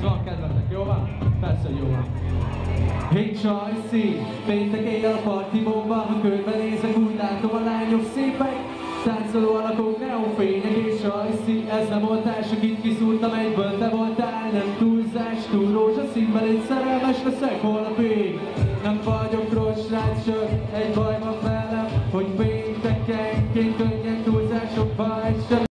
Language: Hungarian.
van kedvetek, jó van? Persze, jó van. Hey Csajci, péntek éjjel a partibomba, ha körbe nézek, úgy látom a lányok szépek. Táncoló alakok, neonfények és Csajci, ez nem oltás, akit kiszúrtam egyből, te voltál, nem túlzás, túl rózsaszínben, egy szerelmes leszek holnapig. Nem vagyok rossz srác, csak egy baj van velem, hogy péntekenként könnyen túlzásokba esek.